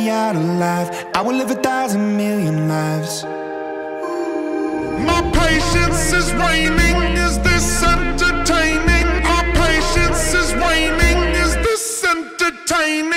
me out alive. I will live 1,000,000,000 lives. My patience is waning, is this entertaining? My patience is waning, is this entertaining?